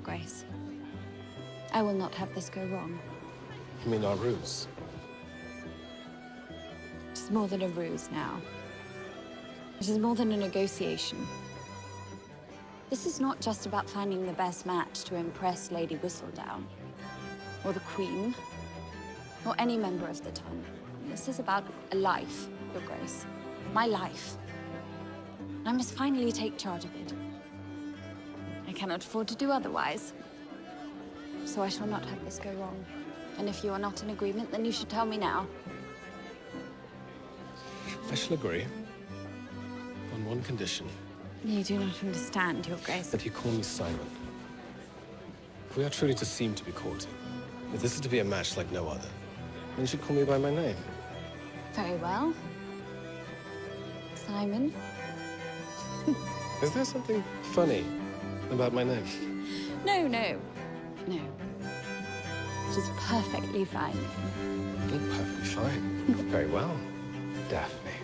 Grace. I will not have this go wrong. You mean our ruse? It is more than a ruse now. It is more than a negotiation. This is not just about finding the best match to impress Lady Whistledown, or the Queen, or any member of the Ton. This is about a life, Your Grace. My life. And I must finally take charge of it. I cannot afford to do otherwise. So I shall not have this go wrong. And if you are not in agreement, then you should tell me now. I shall agree. On one condition. You do not understand, Your Grace. That you call me Simon. If we are truly to seem to be courting, if this is to be a match like no other, then you should call me by my name. Very well. Simon. Is there something funny about my name? No, no. No. It is perfectly fine. Perfectly fine. Very well, Daphne.